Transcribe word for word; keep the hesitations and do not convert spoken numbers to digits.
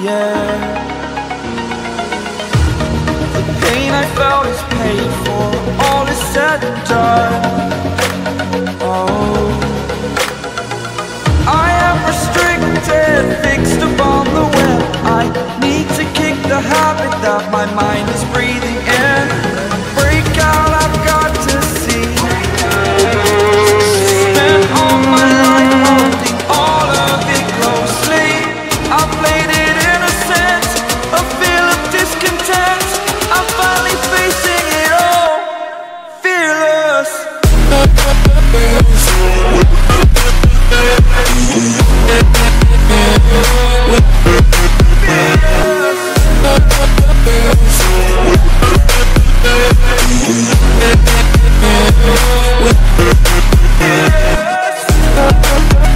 yeah. The pain I felt is paid for, all is said and done. Oh, I am restricted, fixed